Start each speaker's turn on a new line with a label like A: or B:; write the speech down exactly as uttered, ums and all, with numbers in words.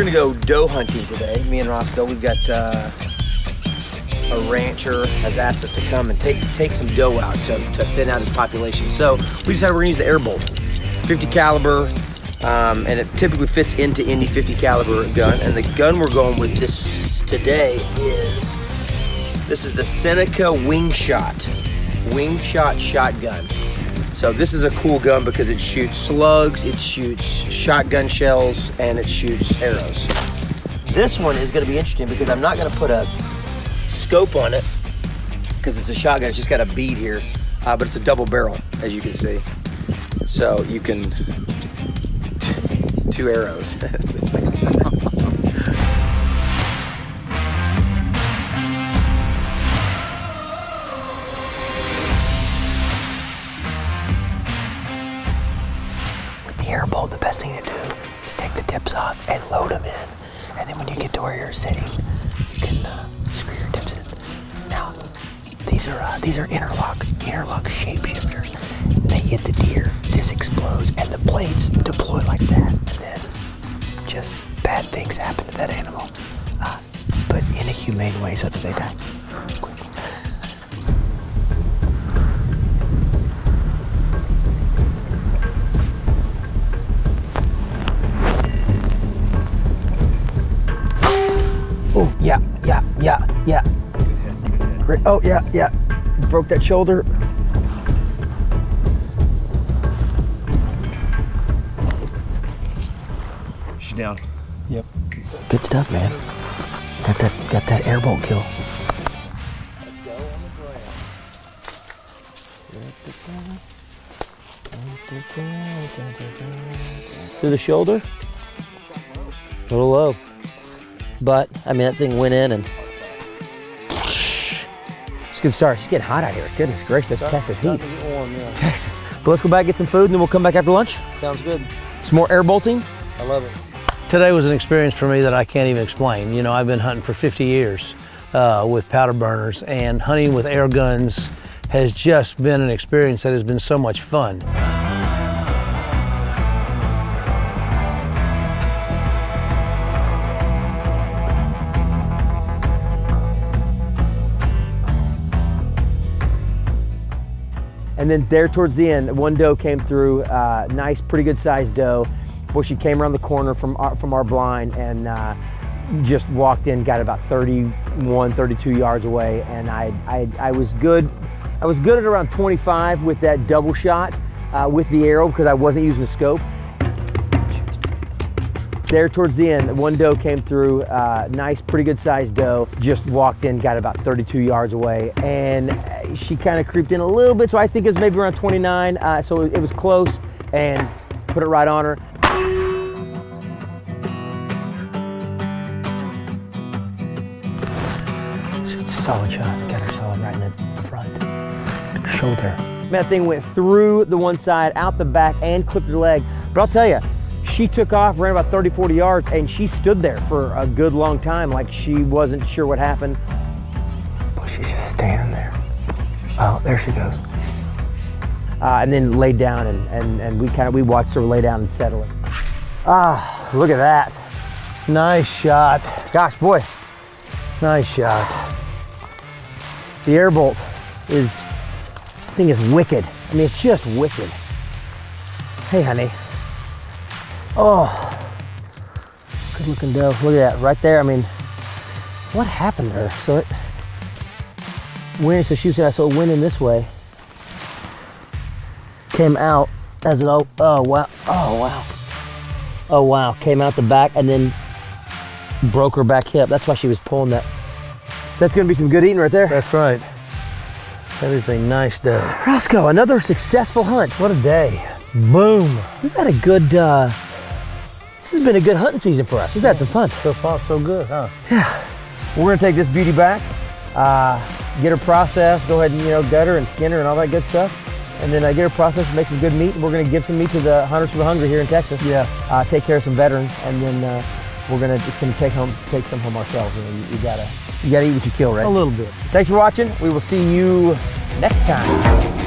A: gonna go doe hunting today. Me and Roscoe, we've got uh, a rancher has asked us to come and take take some doe out to, to thin out his population. So we decided we're gonna use the Air Bolt, fifty caliber, um, and it typically fits into any fifty caliber gun. And the gun we're going with this today is this is the Seneca Wing Shot, Wing Shot shotgun. So this is a cool gun because it shoots slugs, it shoots shotgun shells, and it shoots arrows. This one is gonna be interesting because I'm not gonna put a scope on it because it's a shotgun, it's just got a bead here, uh, but it's a double barrel, as you can see. So you can, two arrows. Air Bolt, the best thing to do is take the tips off and load them in, and then when you get to where you're sitting, you can uh, screw your tips in. Now, these are uh, these are interlock interlock shapeshifters. They hit the deer, this explodes, and the blades deploy like that, and then just bad things happen to that animal, uh, but in a humane way so that they die. Quick. Oh, yeah, yeah, yeah, yeah. Great. Oh, yeah, yeah. Broke that shoulder.
B: She's down.
A: Yep. Good stuff, man. Got that, got that Air Bolt kill. Through the shoulder? A little low. But, I mean, that thing went in and it's a good start. It's getting hot out here. Goodness gracious, that's Texas heat.
B: Warm, yeah.
A: Texas. But let's go back, get some food, and then we'll come back after lunch.
B: Sounds good.
A: Some more air bolting.
B: I love it.
C: Today was an experience for me that I can't even explain. You know, I've been hunting for fifty years uh, with powder burners, and hunting with air guns has just been an experience that has been so much fun.
A: And then there towards the end, one doe came through, uh, nice, pretty good sized doe. Well, she came around the corner from our, from our blind and uh, just walked in, got about thirty-one, thirty-two yards away. And I, I, I was good, I was good at around twenty-five with that double shot uh, with the arrow because I wasn't using the scope. There towards the end, one doe came through, uh, nice, pretty good sized doe, just walked in, got about thirty-two yards away, and she kind of creeped in a little bit, so I think it was maybe around twenty-nine, uh, so it was close, and put it right on her. Solid shot, got her solid right in the front shoulder. That thing went through the one side, out the back, and clipped her leg, but I'll tell you, she took off, ran about thirty, forty yards, and she stood there for a good long time, like she wasn't sure what happened. But she's just standing there. Oh, there she goes. Uh, and then laid down, and, and, and we kind of, we watched her lay down and settle it. Ah, look at that.
C: Nice shot.
A: Gosh, boy.
C: Nice shot.
A: The Air Bolt is, I think it's wicked. I mean, it's just wicked. Hey, honey. Oh, good looking doe. Look at that right there. I mean, what happened to her? So it went, so she was, so it went in this way, came out as an, oh, oh wow, oh wow, oh wow, came out the back and then broke her back hip. That's why she was pulling that. That's gonna be some good eating right there.
C: That's right. That is a nice doe.
A: Roscoe, another successful hunt.
C: What a day. Boom.
A: We've had a good, uh, this has been a good hunting season for us. We've had some fun.
C: So far, so good, huh?
A: Yeah. We're gonna take this beauty back, uh, get her processed, go ahead and, you know, gut her and skin her and all that good stuff. And then uh, get her processed and make some good meat. We're gonna give some meat to the Hunters for the Hungry here in Texas.
C: Yeah.
A: Uh, take care of some veterans, and then uh, we're gonna just gonna take home, take some home ourselves. You know, you, you gotta, you gotta eat what you kill, right?
C: A little bit.
A: Thanks for watching. We will see you next time.